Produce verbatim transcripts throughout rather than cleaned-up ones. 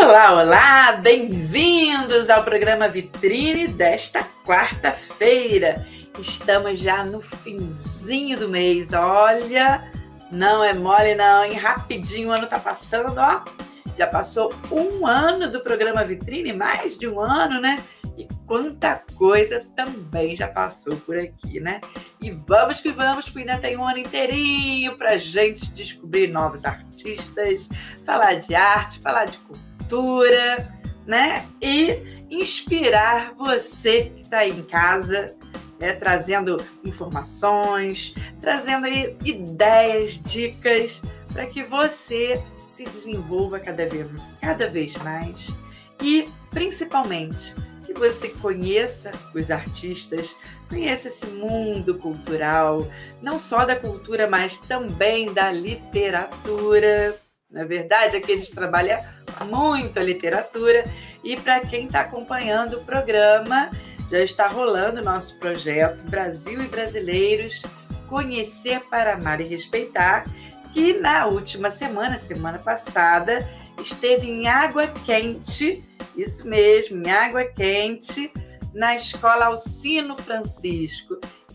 Olá, olá! Bem-vindos ao programa Vitrine desta quarta-feira. Estamos já no finzinho do mês. Olha, não é mole não, hein? Rapidinho o ano tá passando, ó. Já passou um ano do programa Vitrine, mais de um ano, né? E quanta coisa também já passou por aqui, né? E vamos que vamos, porque ainda tem um ano inteirinho pra gente descobrir novos artistas, falar de arte, falar de cultura, né? E inspirar você que está aí em casa, né? Trazendo informações, trazendo aí ideias, dicas para que você se desenvolva cada vez, cada vez mais e, principalmente, que você conheça os artistas, conheça esse mundo cultural, não só da cultura, mas também da literatura. Na verdade, aqui a gente trabalha muito a literatura e para quem está acompanhando o programa, já está rolando o nosso projeto Brasil e Brasileiros, Conhecer para Amar e Respeitar, que na última semana, semana passada, esteve em Água Quente, isso mesmo, em Água Quente, na Escola Alcino Francisco.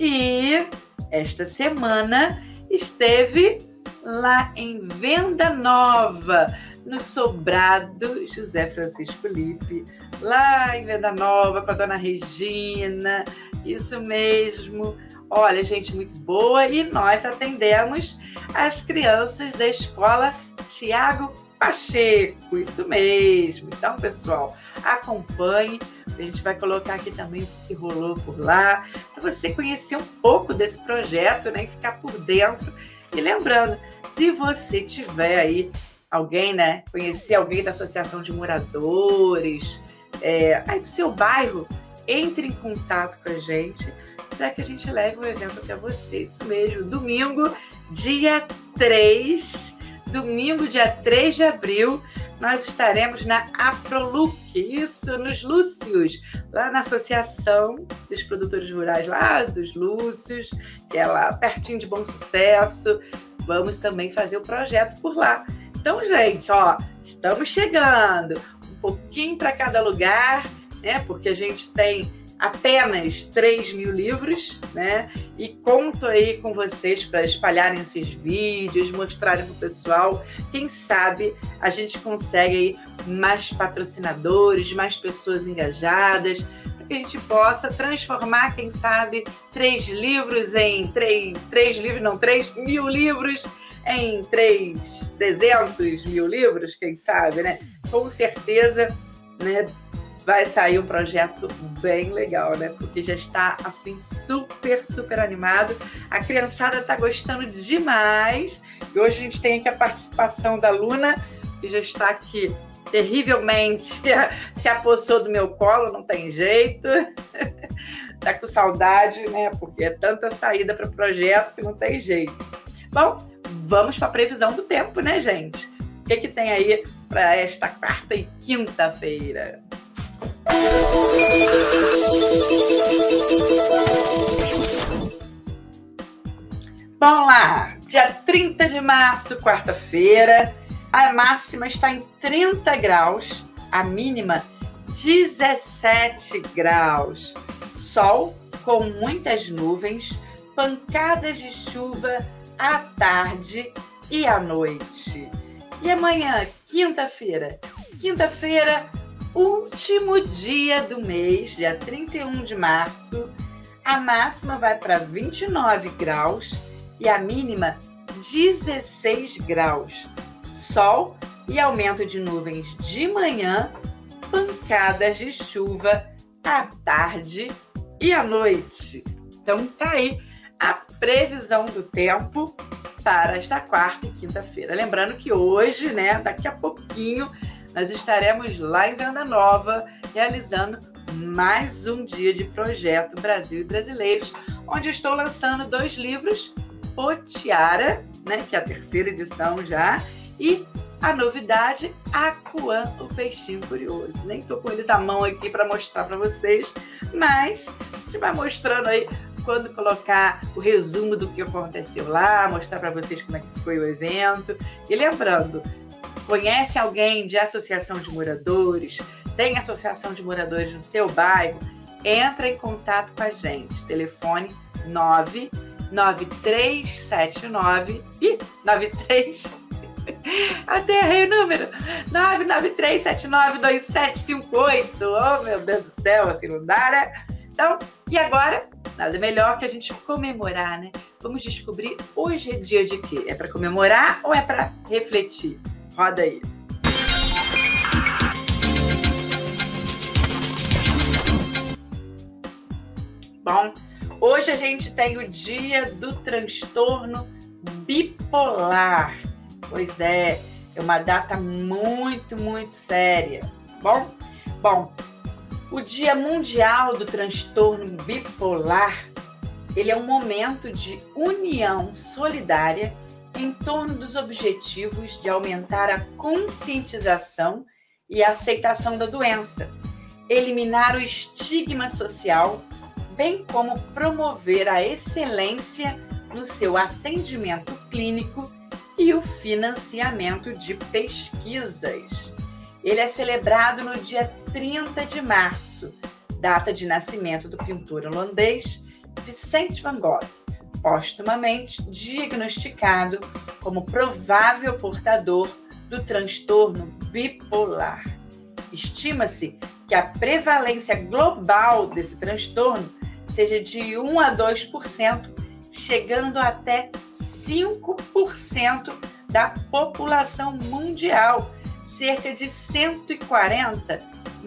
E esta semana esteve lá em Venda Nova, no Sobrado José Francisco Lippe, lá em Venda Nova, com a dona Regina, isso mesmo. Olha, gente muito boa, e nós atendemos as crianças da escola Tiago Pacheco, isso mesmo. Então, pessoal, acompanhe, a gente vai colocar aqui também o que rolou por lá, para você conhecer um pouco desse projeto, né, e ficar por dentro. E lembrando, se você tiver aí alguém, né, conhecer alguém da Associação de Moradores, é, aí do seu bairro, entre em contato com a gente para que a gente leve o evento até você. Isso mesmo, domingo, dia três, domingo, dia três de abril, nós estaremos na Aproluc, isso, nos Lúcios, lá na Associação dos Produtores Rurais, lá dos Lúcios, que é lá pertinho de Bom Sucesso. Vamos também fazer o projeto por lá. Então, gente, ó, estamos chegando um pouquinho para cada lugar, né? Porque a gente tem apenas três mil livros, né? E conto aí com vocês para espalharem esses vídeos, mostrarem para o pessoal. Quem sabe a gente consegue aí mais patrocinadores, mais pessoas engajadas, para que a gente possa transformar, quem sabe, três livros em três, três livros, não, três mil livros em três, trezentos mil livros, quem sabe, né? Com certeza, né? Vai sair um projeto bem legal, né? Porque já está, assim, super, super animado. A criançada está gostando demais. E hoje a gente tem aqui a participação da Luna, que já está aqui terrivelmente se apossou do meu colo, não tem jeito. Tá com saudade, né? Porque é tanta saída para o projeto que não tem jeito. Bom, vamos para a previsão do tempo, né, gente? O que, que tem aí para esta quarta e quinta-feira? Vamos lá, dia trinta de março, quarta-feira, a máxima está em trinta graus, a mínima dezessete graus, sol com muitas nuvens, pancadas de chuva à tarde e à noite. E amanhã, quinta-feira, quinta-feira, último dia do mês, dia trinta e um de março, a máxima vai para vinte e nove graus e a mínima dezesseis graus. Sol e aumento de nuvens de manhã, pancadas de chuva à tarde e à noite. Então tá aí a previsão do tempo para esta quarta e quinta-feira. Lembrando que hoje, né, daqui a pouquinho, nós estaremos lá em Venda Nova, realizando mais um dia de projeto Brasil e Brasileiros, onde eu estou lançando dois livros, Potiara, né, que é a terceira edição já, e a novidade, Acuã, o Peixinho Curioso. Nem estou com eles à mão aqui para mostrar para vocês, mas a gente vai mostrando aí quando colocar o resumo do que aconteceu lá, mostrar para vocês como é que foi o evento. E lembrando, Conhece alguém de associação de moradores? Tem associação de moradores no seu bairro? Entra em contato com a gente. Telefone nove nove três sete nove e nove três até errei o número nove nove três sete nove dois sete cinco oito. Oh, meu Deus do céu, assim não dá, né? Então, e agora, nada melhor que a gente comemorar, né? Vamos descobrir hoje é dia de quê? É para comemorar ou é para refletir? Roda aí. Bom, hoje a gente tem o dia do transtorno bipolar. Pois é, é uma data muito, muito séria. Bom, bom, o Dia Mundial do Transtorno Bipolar, ele é um momento de união solidária em torno dos objetivos de aumentar a conscientização e a aceitação da doença, eliminar o estigma social, bem como promover a excelência no seu atendimento clínico e o financiamento de pesquisas. Ele é celebrado no dia trinta de março, data de nascimento do pintor holandês Vincent van Gogh, postumamente diagnosticado como provável portador do transtorno bipolar. Estima-se que a prevalência global desse transtorno seja de um a dois por cento, chegando até cinco por cento da população mundial, cerca de cento e quarenta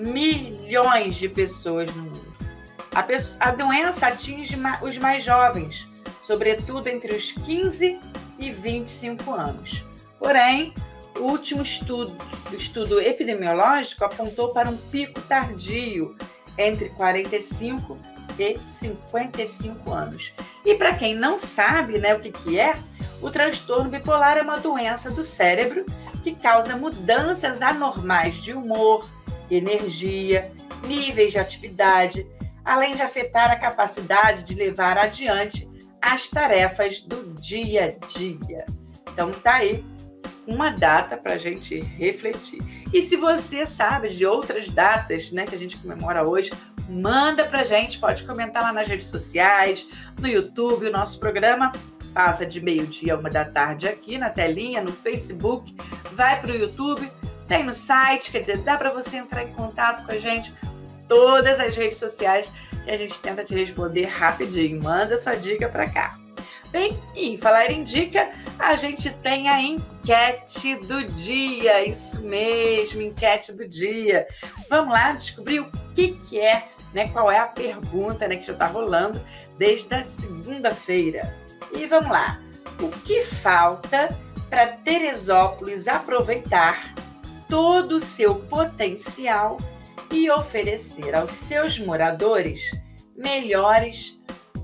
milhões de pessoas no mundo. A, pessoa, a doença atinge os mais jovens, sobretudo entre os quinze e vinte e cinco anos. Porém, o último estudo, estudo epidemiológico apontou para um pico tardio entre quarenta e cinco e cinquenta e cinco anos. E para quem não sabe, né, o que, que é, o transtorno bipolar é uma doença do cérebro que causa mudanças anormais de humor, energia, níveis de atividade, além de afetar a capacidade de levar adiante as tarefas do dia a dia. Então tá aí uma data para a gente refletir. E se você sabe de outras datas, né, que a gente comemora hoje, manda pra gente, pode comentar lá nas redes sociais, no YouTube. O nosso programa passa de meio-dia a uma da tarde aqui na telinha, no Facebook, vai pro YouTube, tem no site, quer dizer, dá para você entrar em contato com a gente, todas as redes sociais, que a gente tenta te responder rapidinho. Manda sua dica para cá. Bem, e em falar em dica, a gente tem a enquete do dia, isso mesmo, enquete do dia. Vamos lá descobrir o que, que é, né, qual é a pergunta, né, que já está rolando desde a segunda-feira. E vamos lá, o que falta para Teresópolis aproveitar todo o seu potencial e oferecer aos seus moradores melhores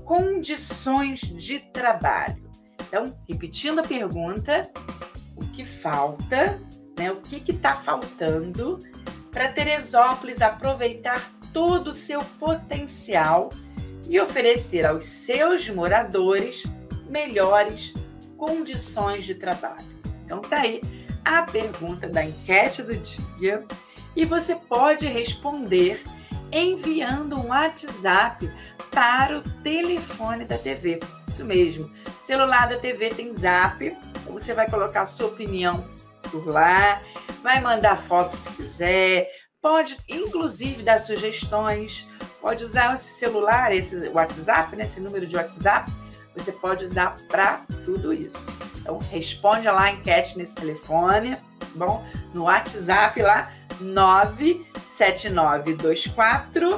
condições de trabalho? Então, repetindo a pergunta, o que falta, né, o que está faltando para Teresópolis aproveitar todo o seu potencial e oferecer aos seus moradores melhores condições de trabalho? Então tá aí a pergunta da enquete do dia e você pode responder enviando um WhatsApp para o telefone da T V. Isso mesmo, celular da T V tem Zap, então você vai colocar a sua opinião por lá, vai mandar foto se quiser, pode inclusive dar sugestões, pode usar esse celular, esse WhatsApp, né, esse número de WhatsApp, você pode usar para tudo isso. Então, responde lá a enquete nesse telefone, bom? No WhatsApp lá, nove sete nove dois quatro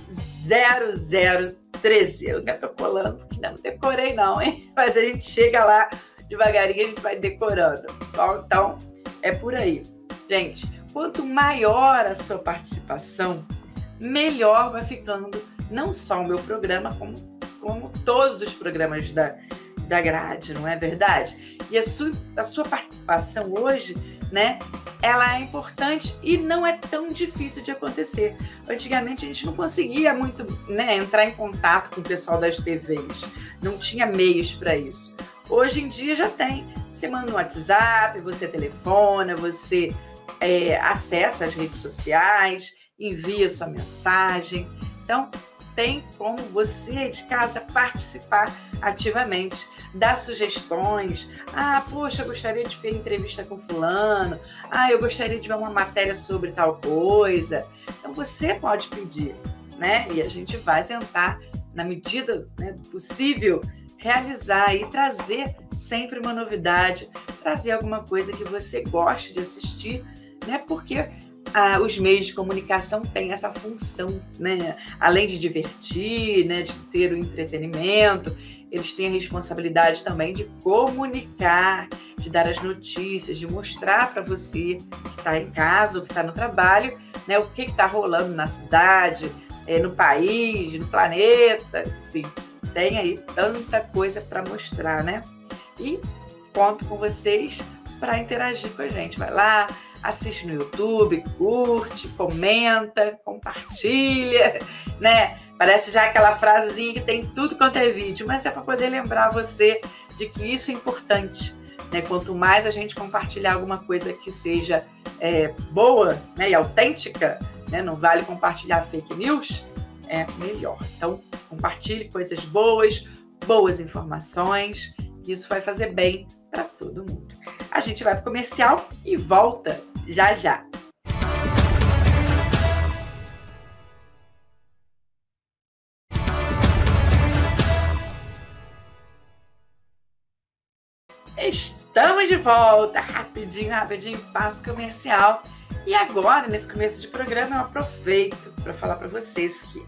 zero zero um três. Eu ainda tô colando, porque ainda não decorei não, hein? Mas a gente chega lá devagarinho, a gente vai decorando. Bom, então, é por aí. Gente, quanto maior a sua participação, melhor vai ficando não só o meu programa, como, como todos os programas da, da grade, não é verdade? E a sua, a sua participação hoje, né, ela é importante e não é tão difícil de acontecer. Antigamente a gente não conseguia muito, né, entrar em contato com o pessoal das T Vs, não tinha meios para isso. Hoje em dia já tem. Você manda um WhatsApp, você telefona, você é, acessa as redes sociais, envia sua mensagem. Então, tem como você de casa participar ativamente, dar sugestões. Ah, poxa, eu gostaria de ver entrevista com fulano. Ah, eu gostaria de ver uma matéria sobre tal coisa. Então, você pode pedir, né? E a gente vai tentar, na medida, né, do possível, realizar e trazer sempre uma novidade, trazer alguma coisa que você goste de assistir, né? Porque ah, os meios de comunicação têm essa função, né? Além de divertir, né, de ter o entretenimento, eles têm a responsabilidade também de comunicar, de dar as notícias, de mostrar para você que está em casa ou que está no trabalho, né, o que está rolando na cidade, é, no país, no planeta, enfim, tem aí tanta coisa para mostrar, né? E conto com vocês para interagir com a gente. Vai lá, assiste no YouTube, curte, comenta, compartilha, né? Parece já aquela frasezinha que tem tudo quanto é vídeo, mas é para poder lembrar você de que isso é importante, né? Quanto mais a gente compartilhar alguma coisa que seja é, boa, né, e autêntica, né? Não vale compartilhar fake news, é melhor. Então, compartilhe coisas boas, boas informações, isso vai fazer bem para todo mundo. A gente vai para o comercial e volta já já. Estamos de volta, rapidinho, rapidinho, passo comercial. E agora, nesse começo de programa, eu aproveito para falar para vocês que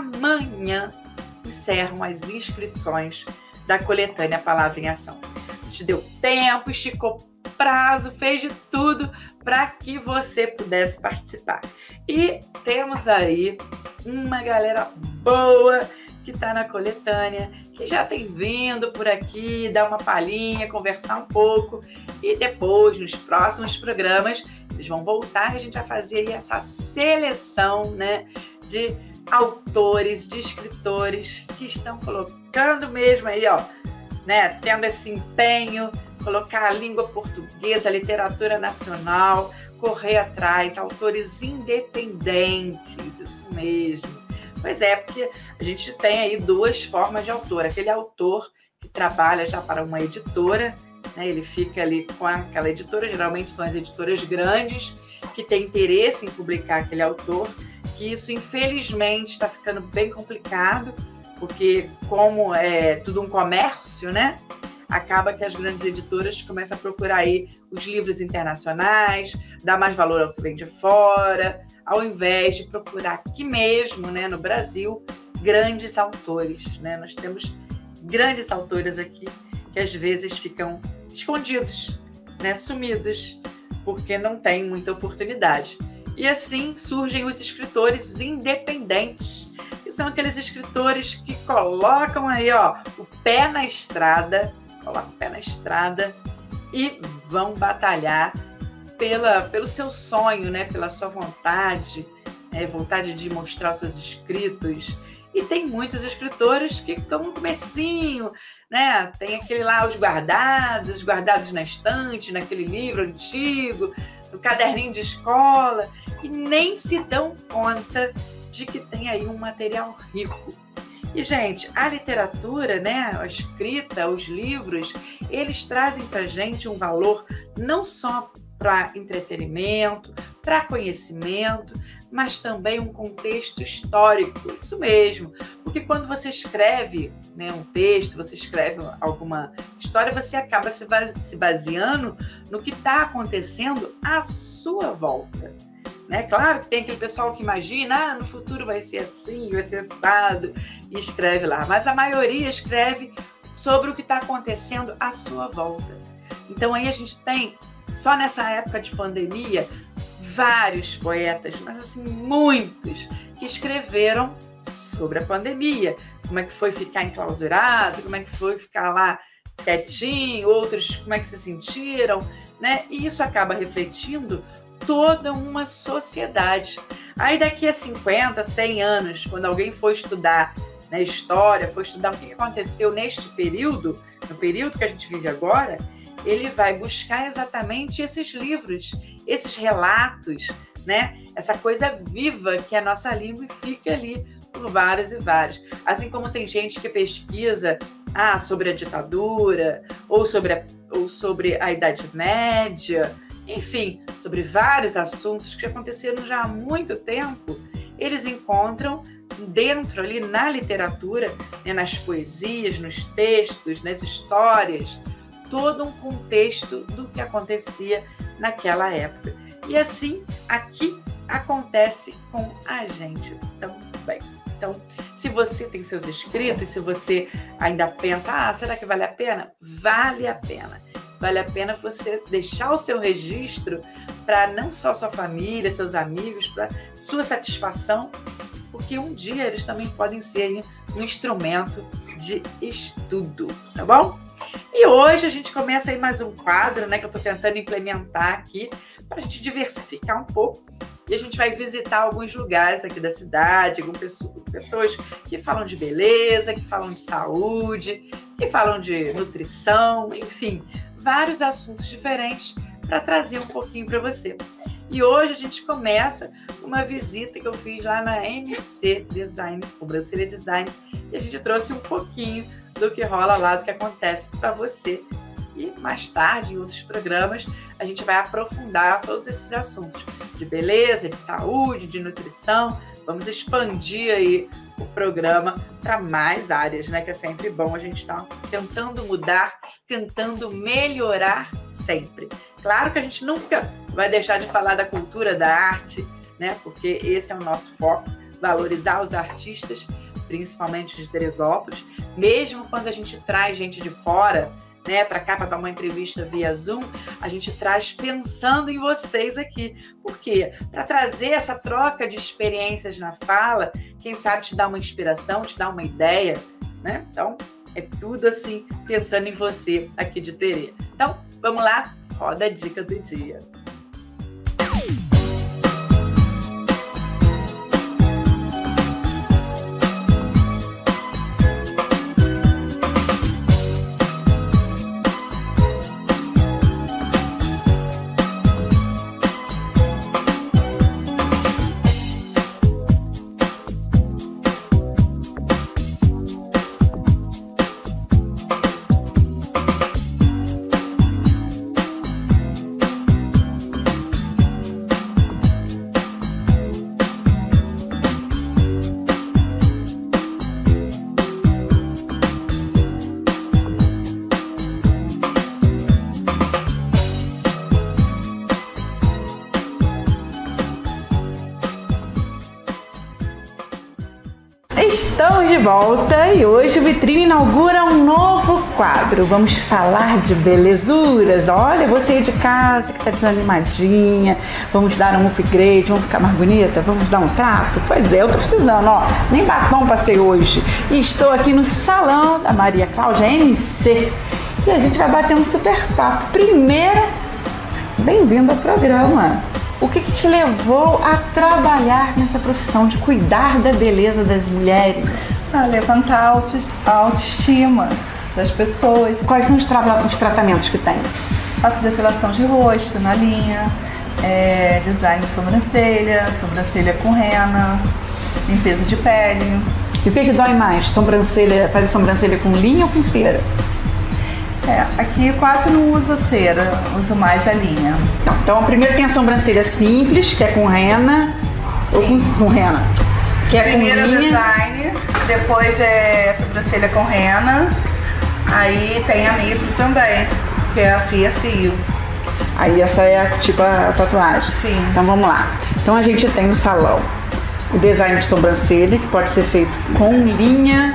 amanhã encerram as inscrições da coletânea Palavra em Ação. A gente deu tempo, esticou prazo, fez de tudo para que você pudesse participar. E temos aí uma galera boa que está na coletânea, que já tem vindo por aqui, dar uma palhinha, conversar um pouco, e depois, nos próximos programas, eles vão voltar e a gente vai fazer aí essa seleção, né, de autores, de escritores que estão colocando mesmo aí, ó, né, tendo esse empenho, colocar a língua portuguesa, a literatura nacional, correr atrás, autores independentes, isso mesmo. Pois é, porque a gente tem aí duas formas de autor. Aquele autor que trabalha já para uma editora, né, ele fica ali com aquela editora, geralmente são as editoras grandes, que têm interesse em publicar aquele autor, que isso infelizmente está ficando bem complicado, porque como é tudo um comércio, né, acaba que as grandes editoras começam a procurar aí os livros internacionais, dar mais valor ao que vem de fora, ao invés de procurar aqui mesmo, né, no Brasil, grandes autores, né? Nós temos grandes autores aqui que às vezes ficam escondidos, né, sumidos, porque não tem muita oportunidade. E assim surgem os escritores independentes, que são aqueles escritores que colocam aí, ó, o pé na estrada, colocam o pé na estrada e vão batalhar pela, pelo seu sonho, né, pela sua vontade, é, vontade de mostrar os seus escritos. E tem muitos escritores que ficam no comecinho, né? Tem aquele lá, os guardados, guardados na estante, naquele livro antigo, no caderninho de escola, e nem se dão conta de que tem aí um material rico. E, gente, a literatura, né, a escrita, os livros, eles trazem pra gente um valor não só para entretenimento, para conhecimento, mas também um contexto histórico, isso mesmo. Porque quando você escreve, né, um texto, você escreve alguma história, você acaba se baseando no que está acontecendo à sua volta. Né? Claro que tem aquele pessoal que imagina, ah, no futuro vai ser assim, vai ser assado, e escreve lá. Mas a maioria escreve sobre o que está acontecendo à sua volta. Então aí a gente tem, só nessa época de pandemia, vários poetas, mas assim, muitos, que escreveram sobre a pandemia. Como é que foi ficar enclausurado, como é que foi ficar lá quietinho, outros como é que se sentiram, né? E isso acaba refletindo toda uma sociedade. Aí daqui a cinquenta, cem anos, quando alguém for estudar né, história, for estudar o que aconteceu neste período, no período que a gente vive agora, ele vai buscar exatamente esses livros, esses relatos, né? Essa coisa viva que é a nossa língua e fica ali por vários e vários. Assim como tem gente que pesquisa ah, sobre a ditadura, ou sobre a, ou sobre a Idade Média, enfim, sobre vários assuntos que aconteceram já há muito tempo, eles encontram dentro ali na literatura, né, nas poesias, nos textos, nas histórias, todo um contexto do que acontecia naquela época. E assim, aqui acontece com a gente também. Então, se você tem seus escritos, se você ainda pensa, ah, será que vale a pena? Vale a pena. Vale a pena você deixar o seu registro para não só sua família, seus amigos, para sua satisfação, porque um dia eles também podem ser aí um instrumento de estudo, tá bom? E hoje a gente começa aí mais um quadro, né, que eu estou tentando implementar aqui para a gente diversificar um pouco. E a gente vai visitar alguns lugares aqui da cidade, algumas pessoas que falam de beleza, que falam de saúde, que falam de nutrição, enfim, vários assuntos diferentes para trazer um pouquinho para você. E hoje a gente começa uma visita que eu fiz lá na M C Design, Sobrancelha Design, e a gente trouxe um pouquinho do que rola lá, do que acontece para você. E mais tarde, em outros programas, a gente vai aprofundar todos esses assuntos de beleza, de saúde, de nutrição. Vamos expandir aí o programa para mais áreas, né? Que é sempre bom a gente estar tentando mudar, tentando melhorar sempre. Claro que a gente nunca vai deixar de falar da cultura, da arte, né? Porque esse é o nosso foco, valorizar os artistas, principalmente de Teresópolis, mesmo quando a gente traz gente de fora, né, para cá, para dar uma entrevista via Zoom, a gente traz pensando em vocês aqui. Por quê? Para trazer essa troca de experiências na fala, quem sabe te dar uma inspiração, te dar uma ideia, né? Então, é tudo assim, pensando em você aqui de Terê. Então, vamos lá, roda a dica do dia. Estamos de volta e hoje o Vitrine inaugura um novo quadro. Vamos falar de belezuras. Olha, você aí de casa que está desanimadinha, vamos dar um upgrade, vamos ficar mais bonita, vamos dar um trato? Pois é, eu tô precisando, ó, nem batom passei hoje. E estou aqui no salão da Maria Cláudia M C e a gente vai bater um super papo. Primeiro, bem-vindo ao programa. O que, que te levou a trabalhar nessa profissão de cuidar da beleza das mulheres? A levantar a autoestima das pessoas. Quais são os, tra- os tratamentos que tem? Faço depilação de rosto na linha, é, design de sobrancelha, sobrancelha com rena, limpeza de pele. E o que, que dói mais? Sobrancelha, fazer sobrancelha com linha ou com cera? É, aqui quase não uso cera, uso mais a linha. Então, primeiro tem a sobrancelha simples, que é com rena, Sim. ou com, com rena, que é primeiro com linha. Design, depois é sobrancelha com rena, aí tem a micro também, que é a fia fio. Aí essa é a, tipo a tatuagem. Sim. Então vamos lá. Então a gente tem no salão o design de sobrancelha, que pode ser feito com linha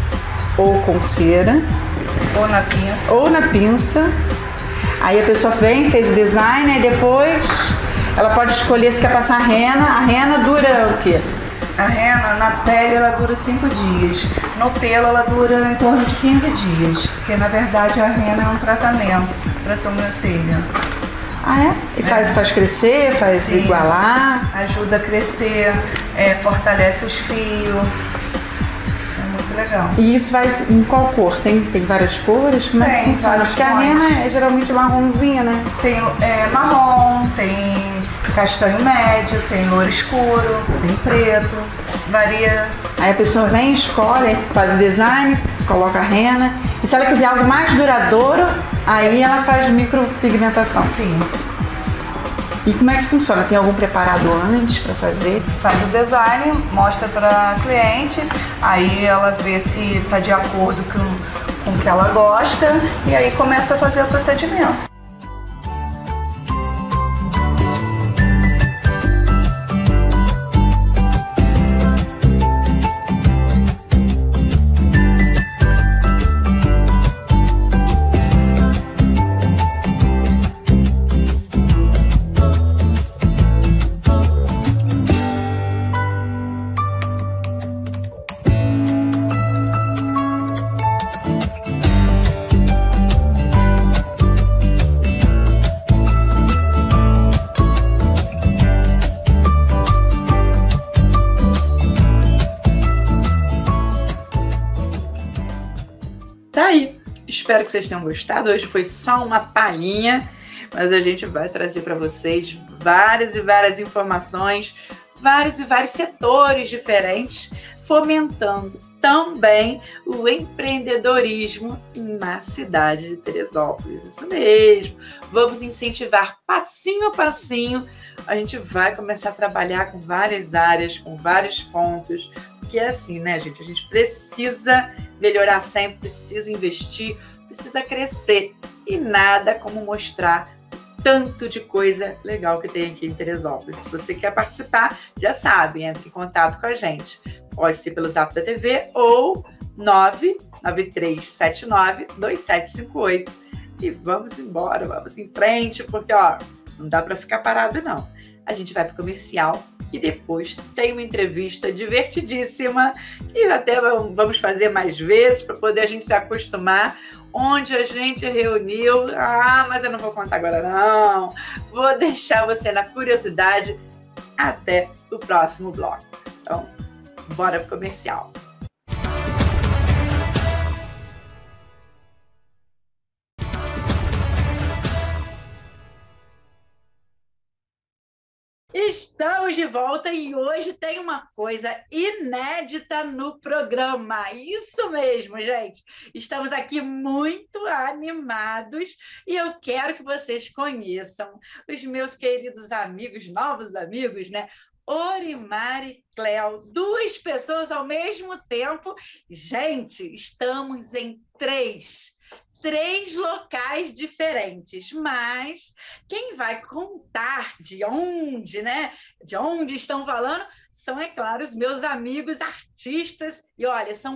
ou com cera. Ou na pinça. Ou na pinça. Aí a pessoa vem, fez o design, e depois ela pode escolher se quer passar a rena. A rena dura o quê? A rena, na pele, ela dura cinco dias. No pelo, ela dura em torno de quinze dias. Porque, na verdade, a rena é um tratamento para sobrancelha. Ah, é? E faz, é. faz crescer, faz Sim. igualar? Ajuda a crescer, é, fortalece os fios. É muito muito legal. E isso vai em qual cor? Tem, tem várias cores? Como é que Tem funciona? vários Porque a tons. rena é geralmente marronzinha, né? Tem é, marrom, tem castanho médio, tem louro escuro, tem preto, varia. Aí a pessoa vem, escolhe, faz o design, coloca a rena. E se ela quiser algo mais duradouro, aí ela faz micropigmentação. Sim. E como é que funciona? Tem algum preparado antes para fazer? Faz o design, mostra para a cliente, aí ela vê se está de acordo com, com o que ela gosta e aí começa a fazer o procedimento. Tá aí, espero que vocês tenham gostado. Hoje foi só uma palhinha, mas a gente vai trazer para vocês várias e várias informações, vários e vários setores diferentes, fomentando também o empreendedorismo na cidade de Teresópolis. Isso mesmo, vamos incentivar passinho a passinho. A gente vai começar a trabalhar com várias áreas, com vários pontos, porque é assim, né, gente? A gente precisa melhorar sempre, precisa investir, precisa crescer. E nada como mostrar tanto de coisa legal que tem aqui em Teresópolis. Se você quer participar, já sabe, entre em contato com a gente. Pode ser pelo Zap da T V ou nove nove três sete nove dois sete cinco oito. E vamos embora, vamos em frente, porque ó, não dá para ficar parado não. A gente vai para o comercial e depois tem uma entrevista divertidíssima que até vamos fazer mais vezes para poder a gente se acostumar, onde a gente reuniu. Ah, mas eu não vou contar agora não. Vou deixar você na curiosidade até o próximo bloco. Então, bora pro comercial. Estamos de volta e hoje tem uma coisa inédita no programa. Isso mesmo, gente. Estamos aqui muito animados e eu quero que vocês conheçam os meus queridos amigos, novos amigos, né? Orimar e Cléo, duas pessoas ao mesmo tempo. Gente, estamos em três. Três locais diferentes, mas quem vai contar de onde, né? De onde estão falando são, é claro, os meus amigos artistas. E olha, são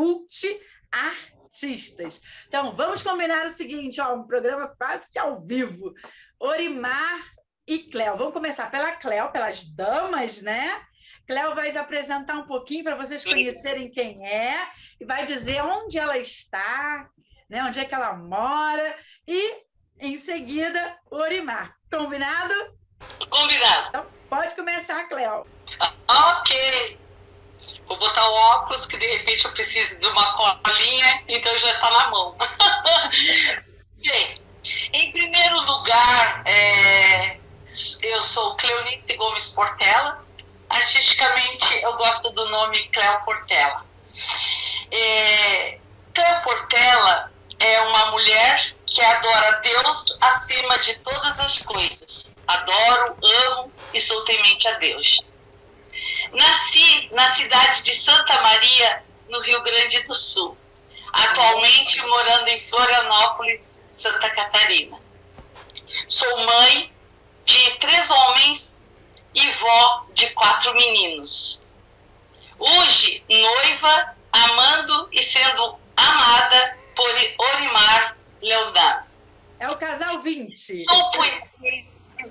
multi-artistas. Então, vamos combinar o seguinte, ó, um programa quase que ao vivo. Orimar e Cléo. Vamos começar pela Cléo, pelas damas, né? Cléo vai se apresentar um pouquinho para vocês conhecerem quem é e vai dizer onde ela está, né, onde é que ela mora e, em seguida, o Orimar. Combinado? Combinado. Então, pode começar, Cléo. Ah, ok. Vou botar o óculos, que de repente eu preciso de uma colinha, então já está na mão. Bem, em primeiro lugar, é, eu sou Cleonice Gomes Portela. Artisticamente, eu gosto do nome Cléo Portela. É, Cléo Portela é uma mulher que adora Deus acima de todas as coisas. Adoro, amo e sou temente a Deus. Nasci na cidade de Santa Maria, no Rio Grande do Sul. Atualmente morando em Florianópolis, Santa Catarina. Sou mãe de três homens e vó de quatro meninos. Hoje, noiva, amando e sendo amada por Orimar Leodano. É o casal vinte. Sou poetisa,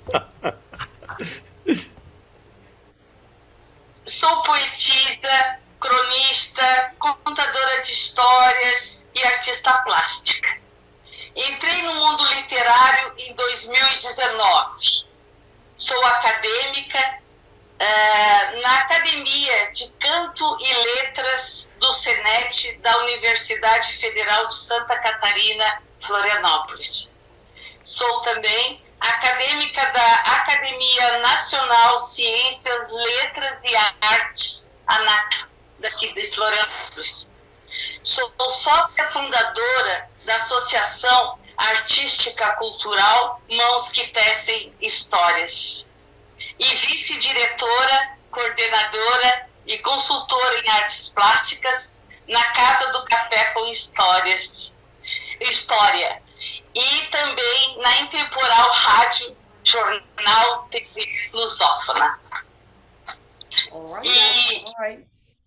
sou poetisa, cronista, contadora de histórias e artista plástica. Entrei no mundo literário em dois mil e dezenove. Sou acadêmica uh, na Academia Academia de Canto e Letras do SENET da Universidade Federal de Santa Catarina, Florianópolis. Sou também acadêmica da Academia Nacional Ciências, Letras e Artes, ANAC, daqui de Florianópolis. Sou sócia fundadora da Associação Artística Cultural Mãos que Tecem Histórias e vice-diretora, coordenadora e consultora em artes plásticas na Casa do Café com Histórias, História, e também na Intemporal Rádio Jornal T V Lusófona. Olha, E olha.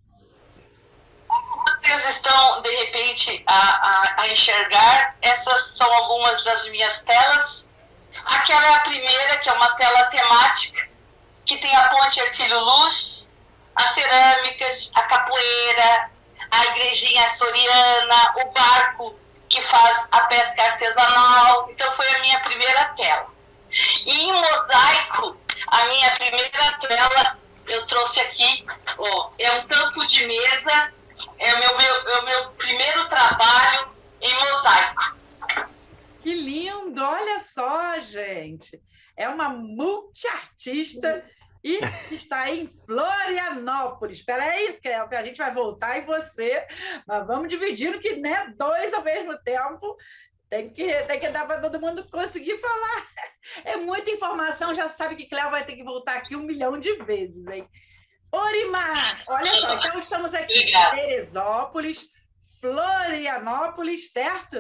vocês estão, de repente, a, a, a enxergar, essas são algumas das minhas telas. Aquela é a primeira, que é uma tela temática, que tem a Ponte Hercílio Luz, as cerâmicas, a capoeira, a igrejinha açoriana, o barco que faz a pesca artesanal. Então foi a minha primeira tela. E em mosaico, a minha primeira tela, eu trouxe aqui, ó, é um tampo de mesa, é o meu, meu, é o meu primeiro trabalho em mosaico. Que lindo! Olha só, gente! É uma multiartista e está em Florianópolis. Espera aí, Cléo, que a gente vai voltar em você, mas vamos dividindo que, né, dois ao mesmo tempo. Tem que, tem que dar para todo mundo conseguir falar. É muita informação, já sabe que Cléo vai ter que voltar aqui um milhão de vezes, hein? Orimar, olha só, então estamos aqui em Teresópolis, Florianópolis, certo?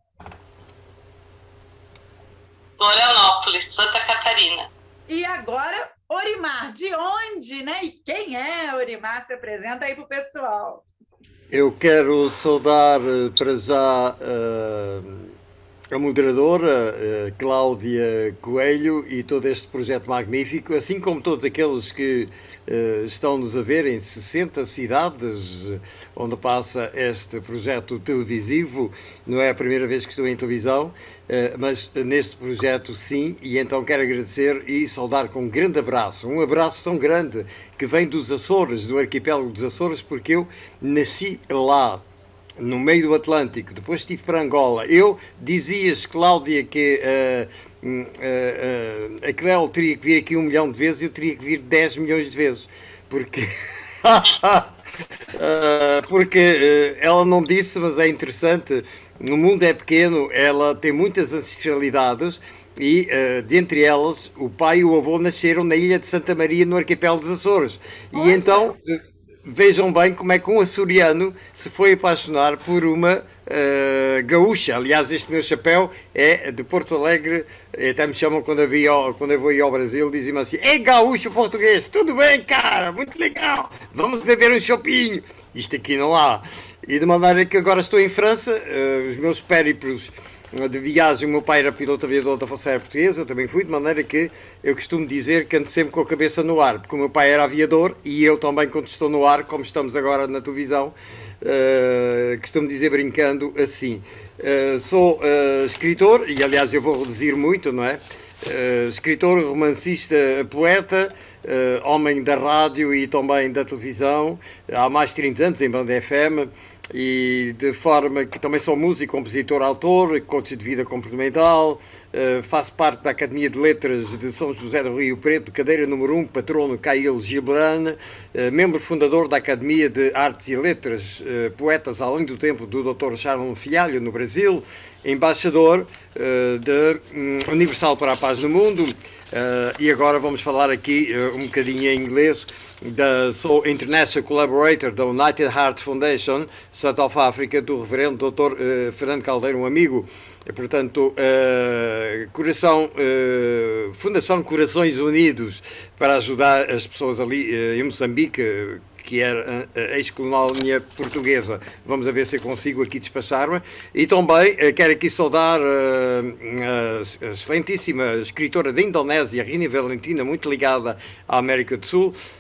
Florianópolis, Santa Catarina. E agora, Orimar, de onde, né? E quem é Orimar? Se apresenta aí para o pessoal. Eu quero saudar para já uh, a moderadora uh, Cláudia Coelho e todo este projeto magnífico, assim como todos aqueles que uh, estão-nos a ver em sessenta cidades uh, onde passa este projeto televisivo. Não é a primeira vez que estou em televisão, uh, mas neste projeto sim, e então quero agradecer e saudar com um grande abraço, um abraço tão grande que vem dos Açores, do arquipélago dos Açores, porque eu nasci lá, no meio do Atlântico, depois estive para Angola. Eu dizias, Cláudia, que uh, uh, uh, a Cléo teria que vir aqui um milhão de vezes, eu teria que vir dez milhões de vezes, porque, uh, porque uh, ela não disse, mas é interessante, o mundo é pequeno, ela tem muitas ancestralidades, e, uh, dentre elas, o pai e o avô nasceram na ilha de Santa Maria, no arquipélago dos Açores. E então... Uh, vejam bem como é que um açoriano se foi apaixonar por uma uh, gaúcha. Aliás, este meu chapéu é de Porto Alegre, até me chamam quando eu, via, quando eu vou ir ao Brasil, dizem-me assim, é gaúcho português, tudo bem, cara, muito legal, vamos beber um chopinho. Isto aqui não há. E de maneira que agora estou em França, uh, os meus périplos de viagem, o meu pai era piloto aviador da Força Aérea Portuguesa, eu também fui, de maneira que eu costumo dizer que ando sempre com a cabeça no ar, porque o meu pai era aviador e eu também, quando estou no ar, como estamos agora na televisão, uh, costumo dizer brincando assim. Uh, sou uh, escritor, e aliás eu vou reduzir muito, não é? Uh, escritor, romancista, poeta, uh, homem da rádio e também da televisão, há mais de trinta anos em Banda F M, e de forma que também sou músico, compositor, autor, coach de vida comportamental, uh, faço parte da Academia de Letras de São José do Rio Preto, cadeira número um, patrono Caio Gilberano, uh, membro fundador da Academia de Artes e Letras, uh, Poetas Além do Tempo, do doutor Charles Fialho, no Brasil, embaixador uh, da um, Universal para a Paz no Mundo, uh, e agora vamos falar aqui uh, um bocadinho em inglês. Da, sou International Collaborator da United Heart Foundation, South Africa, do reverendo doutor uh, Fernando Caldeiro, um amigo, e, portanto, uh, coração, uh, Fundação Corações Unidos, para ajudar as pessoas ali uh, em Moçambique, uh, que era a ex-colónia portuguesa. Vamos a ver se eu consigo aqui despachar-me. E também uh, quero aqui saudar uh, a, a excelentíssima escritora da Indonésia, Rini Valentina, muito ligada à América do Sul,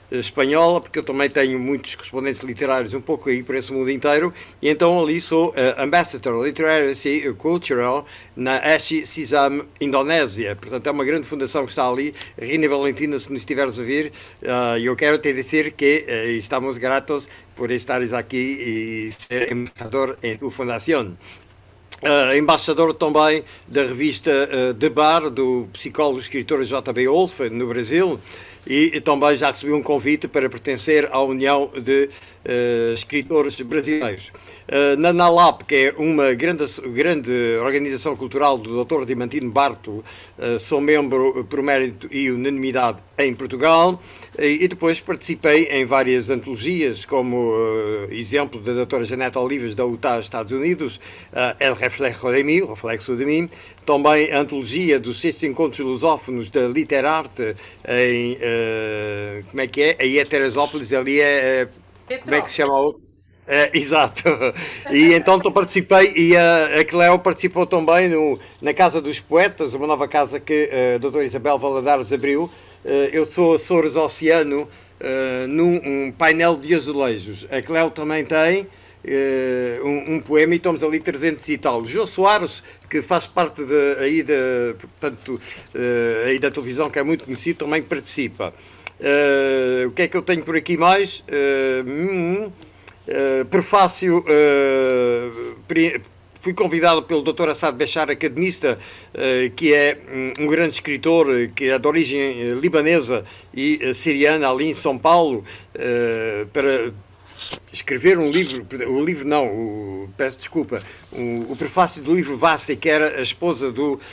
espanhola, porque eu também tenho muitos correspondentes literários um pouco aí por esse mundo inteiro, e então ali sou uh, Ambassador Literacy Cultural na Ashi Sisam, Indonésia. Portanto, é uma grande fundação que está ali. Rina Valentina, se nos estiveres a vir, uh, eu quero te dizer que uh, estamos gratos por estares aqui e ser embaixador em tua fundação. Uh, embaixador também da revista uh, De Bar, do psicólogo e escritor J B Wolf, no Brasil, e, e também já recebi um convite para pertencer à União de uh, Escritores Brasileiros. Uh, na NALAP, que é uma grande, grande organização cultural do doutor Dimantino Barto, uh, sou membro por mérito e unanimidade em Portugal, e, e depois participei em várias antologias, como uh, exemplo da doutora Janete Olivas, da Utah, Estados Unidos, uh, El Reflexo de Mim, o Reflexo de Mim, também a antologia dos sextos encontros lusófonos da Literarte, em, uh, como é que é? Aí é Teresópolis, ali é, uh, como é que se chama o outro? É, exato. E então eu participei e a, a Cleo participou também no, na Casa dos Poetas, uma nova casa que a doutora Isabel Valadares abriu. Eu sou Açores Oceano uh, num um painel de azulejos. A Cleo também tem uh, um, um poema e estamos ali trezentos e tal. Jô Soares, que faz parte de, aí, de, portanto, uh, aí da televisão, que é muito conhecido, também participa. Uh, o que é que eu tenho por aqui mais? Uh, hum, Uh, prefácio, uh, fui convidado pelo doutor Assad Bechar, academista, uh, que é um, um grande escritor, que é de origem uh, libanesa e uh, siriana, ali em São Paulo, uh, para escrever um livro, o livro não, o, peço desculpa, o, o prefácio do livro Vassa, que era a esposa do, uh,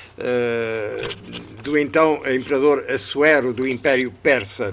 do então imperador Assuero do Império Persa.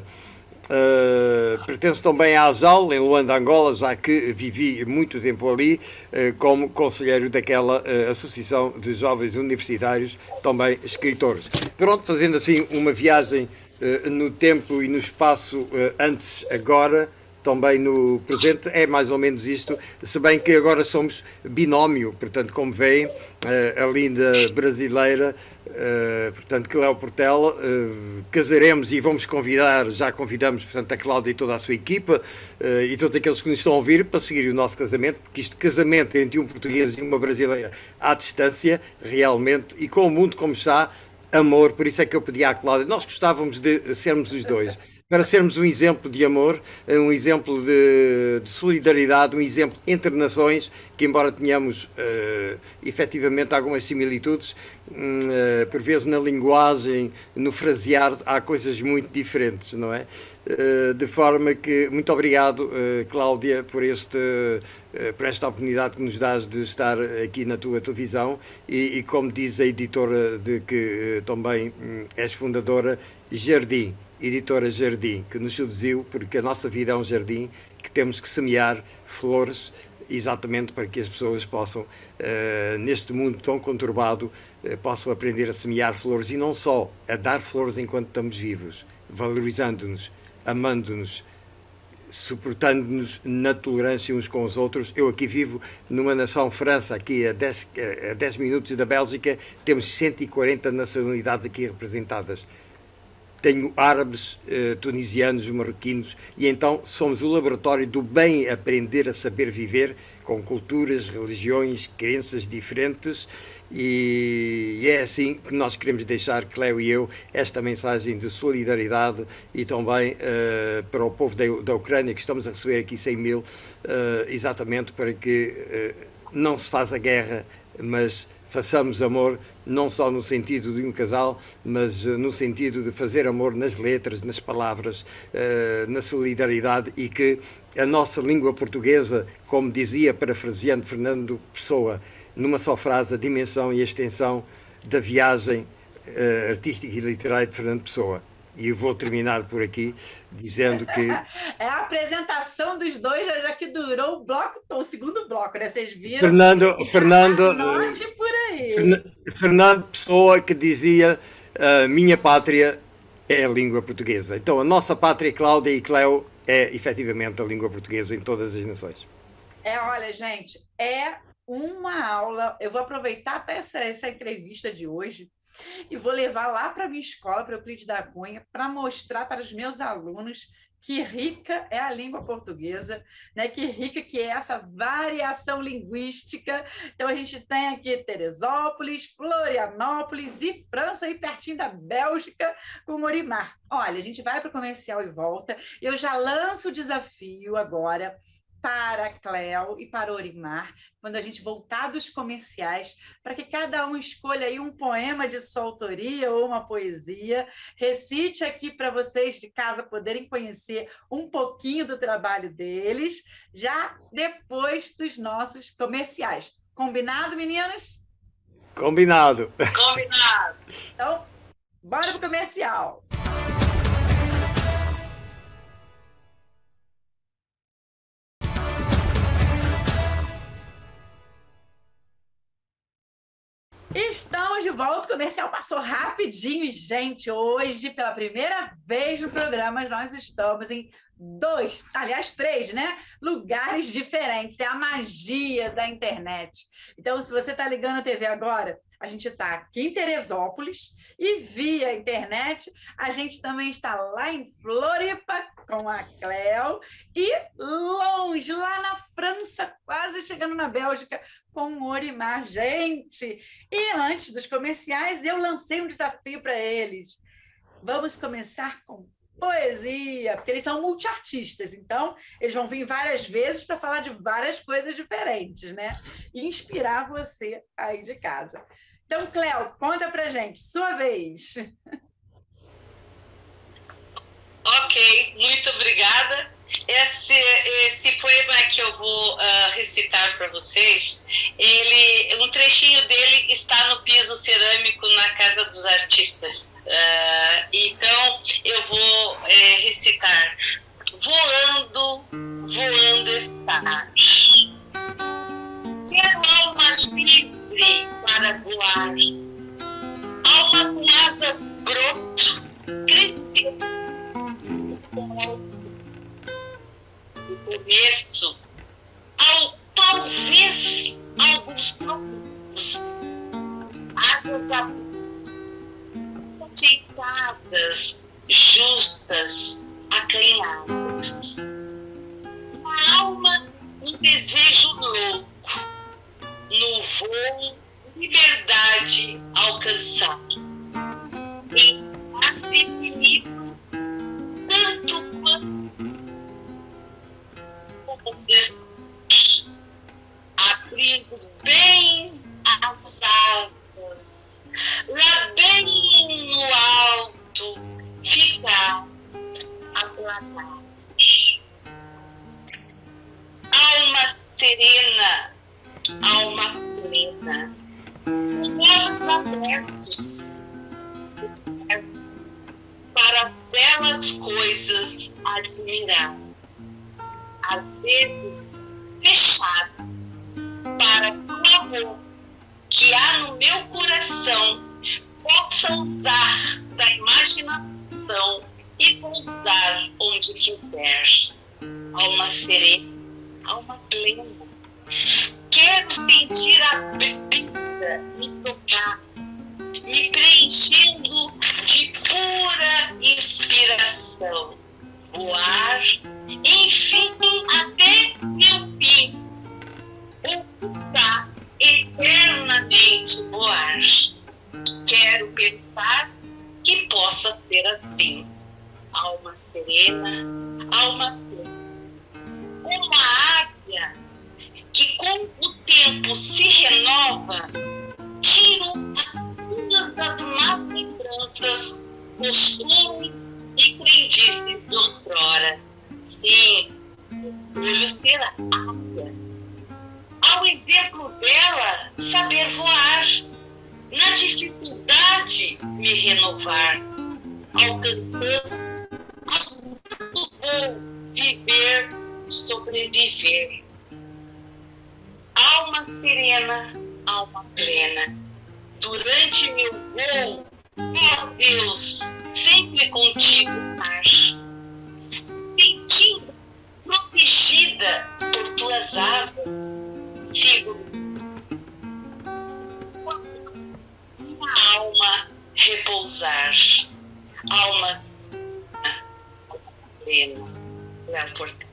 Uh, pertenço também à ASAL, em Luanda, Angola, já que vivi muito tempo ali uh, como conselheiro daquela uh, Associação de Jovens Universitários, também escritores. Pronto, fazendo assim uma viagem uh, no tempo e no espaço uh, antes, agora, também no presente, é mais ou menos isto, se bem que agora somos binómio, portanto, como veem, a linda brasileira, portanto, Cleo Portela, casaremos e vamos convidar, já convidamos, portanto, a Cláudia e toda a sua equipa e todos aqueles que nos estão a ouvir para seguir o nosso casamento, porque isto casamento entre um português e uma brasileira à distância, realmente, e com o mundo como está, amor, por isso é que eu pedi à Cláudia, nós gostávamos de sermos os dois, para sermos um exemplo de amor, um exemplo de, de solidariedade, um exemplo entre nações, que embora tenhamos uh, efetivamente algumas similitudes, uh, por vezes na linguagem, no frasear, há coisas muito diferentes, não é? Uh, de forma que, muito obrigado, uh, Cláudia, por, este, uh, por esta oportunidade que nos dás de estar aqui na tua televisão e, e como diz a editora de que uh, também um, és fundadora, Jardim. Editora Jardim, que nos seduziu, porque a nossa vida é um jardim que temos que semear flores, exatamente para que as pessoas possam, uh, neste mundo tão conturbado, uh, possam aprender a semear flores e não só a dar flores enquanto estamos vivos, valorizando-nos, amando-nos, suportando-nos na tolerância uns com os outros. Eu aqui vivo numa nação França, aqui a dez, a dez minutos da Bélgica, temos cento e quarenta nacionalidades aqui representadas. Tenho árabes, eh, tunisianos, marroquinos, e então somos o laboratório do bem aprender a saber viver com culturas, religiões, crenças diferentes, e, e é assim que nós queremos deixar, Cleo e eu, esta mensagem de solidariedade e também eh, para o povo da, da Ucrânia, que estamos a receber aqui cem mil, eh, exatamente para que eh, não se faça guerra, mas façamos amor, não só no sentido de um casal, mas uh, no sentido de fazer amor nas letras, nas palavras, uh, na solidariedade, e que a nossa língua portuguesa, como dizia, parafraseando Fernando Pessoa, numa só frase, a dimensão e a extensão da viagem uh, artística e literária de Fernando Pessoa. E eu vou terminar por aqui dizendo que... É a apresentação dos dois, já que durou o bloco, o segundo bloco, né? Vocês viram? Fernando... Fernando anote por aí. Fernando Pessoa, que dizia, uh, minha pátria é a língua portuguesa. Então, a nossa pátria, Cláudia e Cleo, é efetivamente a língua portuguesa em todas as nações. É, olha, gente, é uma aula. Eu vou aproveitar até essa, essa entrevista de hoje e vou levar lá para a minha escola, para Euclides da Cunha, para mostrar para os meus alunos que rica é a língua portuguesa, né? Que rica que é essa variação linguística. Então, a gente tem aqui Teresópolis, Florianópolis e França, aí pertinho da Bélgica, com Morimar. Olha, a gente vai para o comercial e volta. Eu já lanço o desafio agora para a Cléo e para o Orimar, quando a gente voltar dos comerciais, para que cada um escolha aí um poema de sua autoria ou uma poesia, recite aqui para vocês de casa poderem conhecer um pouquinho do trabalho deles, já depois dos nossos comerciais. Combinado, meninas? Combinado. Combinado. Então, bora para o comercial. Estamos de volta, o comercial passou rapidinho. E, gente, hoje, pela primeira vez no programa, nós estamos em dois, aliás, três, né? Lugares diferentes. É a magia da internet. Então, se você está ligando a T V agora, a gente está aqui em Teresópolis e via internet, a gente também está lá em Floripa com a Cléo e longe, lá na França, quase chegando na Bélgica, com o Orimar. Gente, e antes dos comerciais, eu lancei um desafio para eles. Vamos começar com poesia, porque eles são multiartistas, então eles vão vir várias vezes para falar de várias coisas diferentes, né? E inspirar você aí de casa. Então, Cléo, conta pra gente, sua vez. Ok, muito obrigada. Esse, esse poema que eu vou uh, recitar para vocês, ele, um trechinho dele está no piso cerâmico na Casa dos Artistas. Uh, então, eu vou é, recitar. Voando, voando está. Quero alma livre para voar. Alma com asas broto, crescer. Do começo ao talvez alguns minutos, asas ajeitadas, justas, acanhadas. Uma alma, um desejo louco, no voo, liberdade alcançar. Em ar infinito, tanto quanto abrindo bem as asas, lá bem no alto, ficar a planar. Alma serena, alma plena, olhos abertos para as belas coisas admirar. Às vezes fechado para que o amor que há no meu coração possa usar da imaginação e pousar onde quiser. Alma serena, alma plena, quero sentir a brisa me tocar, me preenchendo de pura inspiração, voar, enfim, até meu fim, ocultar eternamente voar. Quero pensar que possa ser assim, alma serena, alma plena, uma águia que com o tempo se renova, tiro as pilhas das más lembranças, costumes e crendices de outrora. Sim, orgulho ser águia. Ao exemplo dela, saber voar, na dificuldade me renovar, alcançando, alçando voo, viver, sobreviver. Alma serena, alma plena, durante meu voo, ó Deus, sempre contigo estar, sentindo protegida por tuas asas, sigo minha alma repousar. Alma problema. É importante.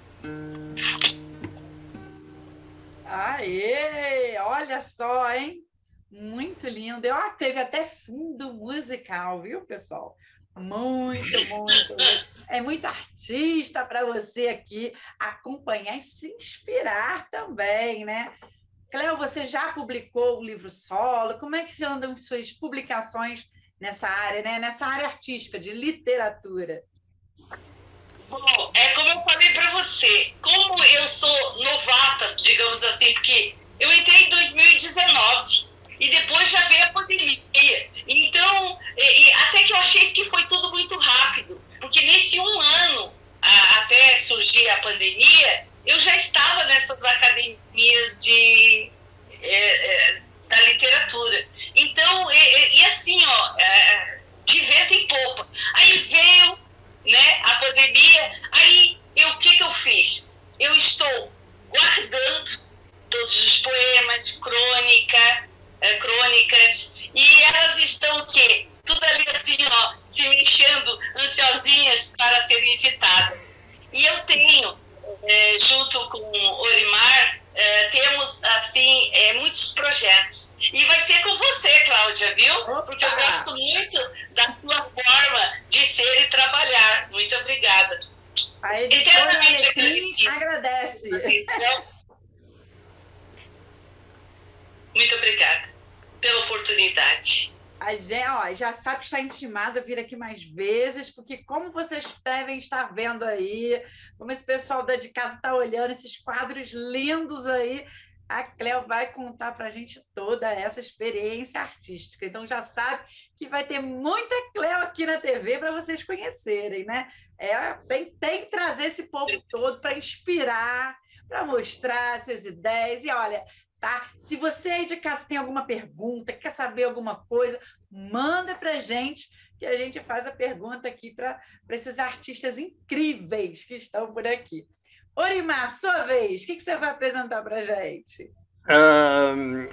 Aê! Olha só, hein? Muito lindo. Eu, ah, teve até fundo musical, viu, pessoal? Muito, muito. É muito artista para você aqui acompanhar e se inspirar também, né? Cléo, você já publicou o livro solo? Como é que andam suas publicações nessa área, né? Nessa área artística, de literatura? Bom, é como eu falei para você, como eu sou novata, digamos assim, porque eu entrei em dois mil e dezenove e depois já veio a pandemia. Então, e, e até que eu achei que foi tudo muito rápido, porque nesse um ano, a, até surgir a pandemia, eu já estava nessas academias de, é, é, da literatura. Então, e, e assim, ó, é, de vento em popa. Aí veio, né, a pandemia, aí eu, o que, que eu fiz? Eu estou guardando todos os poemas, crônica, é, crônicas, e elas estão o quê? Tudo ali assim, ó, se mexendo, ansiosinhas para serem editadas. E eu tenho, é, junto com o Orimar, é, temos, assim, é, muitos projetos. E vai ser com você, Cláudia, viu? Opa! Porque eu gosto muito da sua forma de ser e trabalhar. Muito obrigada. A editora Alecrim agradece. Muito obrigada pela oportunidade. A gente, ó, já sabe que está intimada a vir aqui mais vezes, porque como vocês devem estar vendo aí, como esse pessoal da de casa está olhando esses quadros lindos aí, a Cléo vai contar para a gente toda essa experiência artística. Então já sabe que vai ter muita Cléo aqui na T V para vocês conhecerem, né? É, tem, tem que trazer esse povo todo para inspirar, para mostrar suas ideias. E olha, tá? Se você aí de casa tem alguma pergunta, quer saber alguma coisa, manda para a gente, que a gente faz a pergunta aqui para esses artistas incríveis que estão por aqui. Orimar, sua vez, o que, que você vai apresentar para a gente? Um,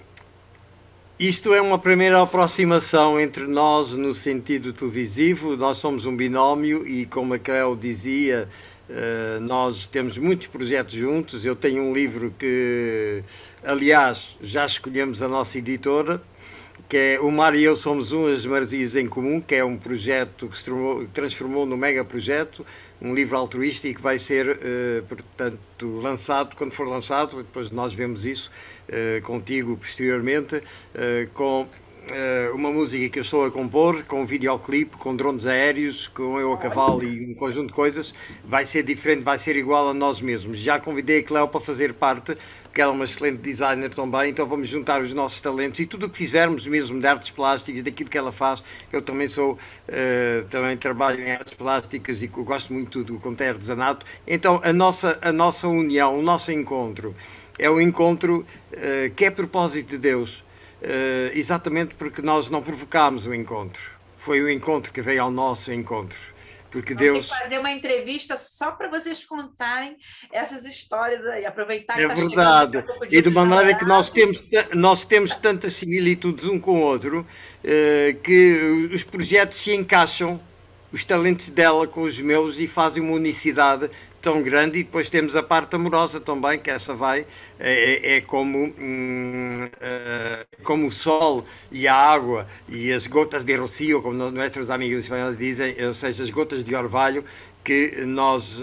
isto é uma primeira aproximação entre nós no sentido televisivo. Nós somos um binómio e, como a Cléo dizia, Uh, nós temos muitos projetos juntos. Eu tenho um livro que, aliás, já escolhemos a nossa editora, que é O Mar e Eu Somos Umas Maresias em Comum, que é um projeto que se transformou num mega projeto, um livro altruísta e que vai ser, uh, portanto, lançado, quando for lançado, depois nós vemos isso uh, contigo posteriormente, uh, com Uh, uma música que eu estou a compor, com um videoclipe, com drones aéreos, com eu a cavalo e um conjunto de coisas. Vai ser diferente, vai ser igual a nós mesmos. Já convidei a Cléo para fazer parte, porque ela é uma excelente designer também, então vamos juntar os nossos talentos e tudo o que fizermos mesmo de artes plásticas, daquilo que ela faz. Eu também sou, uh, também trabalho em artes plásticas e gosto muito do conto é artesanato. Então a nossa, a nossa união, o nosso encontro, é um encontro uh, que é propósito de Deus. Uh, exatamente porque nós não provocámos o encontro. Foi o encontro que veio ao nosso encontro. Porque Vamos Deus... fazer uma entrevista só para vocês contarem essas histórias aí, aproveitar que é está verdade. chegando E de maneira que nós temos, nós temos tantas similitudes um com o outro, uh, que os projetos se encaixam, os talentos dela com os meus, e fazem uma unicidade tão grande. E depois temos a parte amorosa também, que essa vai, é, é como, hum, é, como o sol e a água e as gotas de rocío, como nossos amigos espanhóis dizem, ou seja, as gotas de orvalho que nós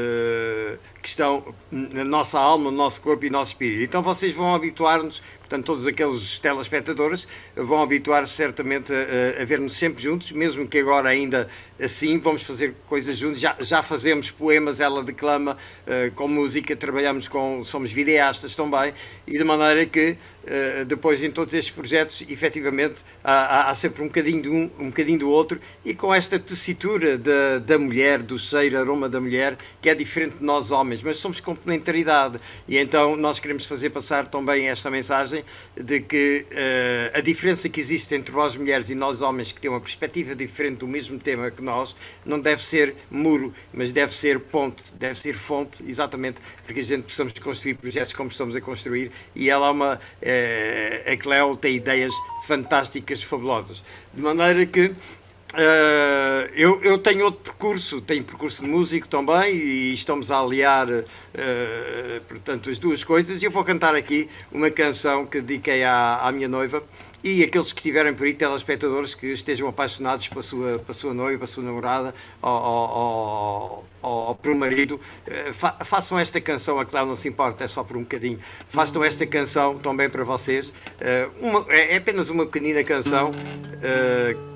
uh, que estão na nossa alma, no nosso corpo e no nosso espírito. Então vocês vão habituar-nos, portanto todos aqueles telespectadores vão habituar-se certamente a, a ver-nos sempre juntos, mesmo que agora ainda assim vamos fazer coisas juntos. Já, já fazemos poemas, ela declama, uh, com música, trabalhamos com, somos videastas também, e de maneira que uh, depois em todos estes projetos efetivamente há, há, há sempre um bocadinho de um, um bocadinho do outro, e com esta tessitura da, da mulher, do cheiro, aroma da mulher, que é diferente de nós homens, mas somos complementaridade. E então nós queremos fazer passar também esta mensagem de que uh, a diferença que existe entre vós mulheres e nós homens, que têm uma perspectiva diferente do mesmo tema que nós, não deve ser muro, mas deve ser ponte, deve ser fonte, exatamente porque a gente possamos construir projetos como estamos a construir. E ela é uma, uh, a Cléo tem ideias fantásticas, fabulosas, de maneira que Uh, eu, eu tenho outro percurso, tenho percurso de músico também e estamos a aliar, uh, portanto, as duas coisas. E eu vou cantar aqui uma canção que dediquei à, à minha noiva e aqueles que estiverem por aí, telespectadores que estejam apaixonados pela sua, pela sua noiva, pela sua namorada ou, ou, ou, ou por um marido, uh, fa, façam esta canção, a claro não se importa, é só por um bocadinho. Façam esta canção também para vocês. Uh, uma, é, é apenas uma pequenina canção. Uh,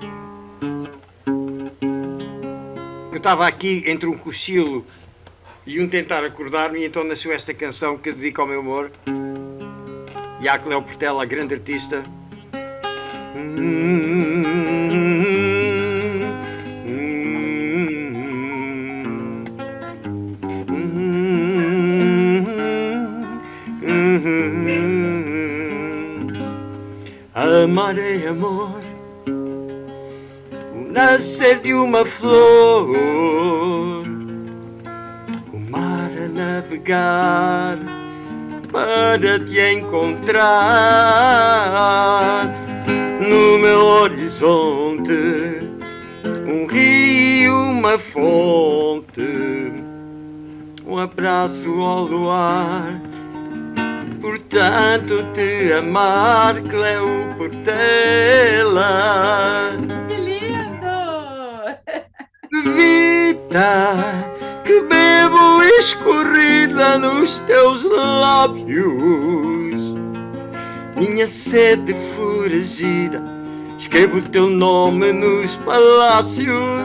que eu estava aqui entre um cochilo e um tentar acordar-me, e então nasceu esta canção que eu dedico ao meu amor e à Cleo Portela, a grande artista. Amar é amor, nascer de uma flor, o mar a navegar para te encontrar no meu horizonte, um rio, uma fonte, um abraço ao luar. Portanto te amar, Cleo Portela. Que lindo! Vida que bebo escorrida nos teus lábios, minha sede foragida, escrevo o teu nome nos palácios,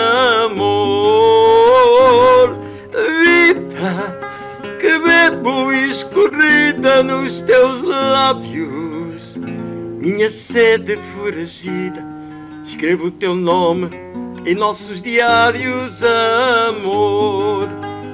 amor. Vida que bebo escorrida nos teus lábios, minha sede foragida, escrevo o teu nome em nossos diários, amor,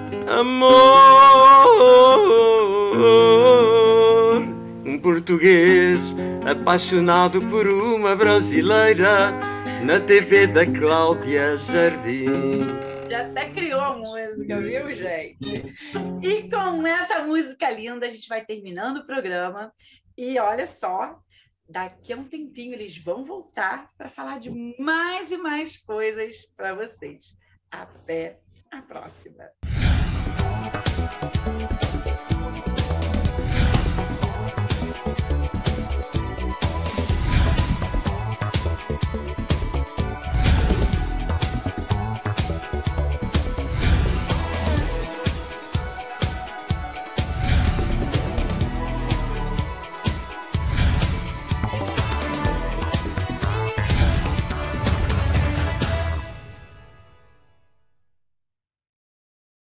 amor. Um português apaixonado por uma brasileira na T V da Cláudia Jardim. Já até criou a música, viu, gente? E com essa música linda, a gente vai terminando o programa. E olha só, daqui a um tempinho eles vão voltar para falar de mais e mais coisas para vocês. Até a próxima!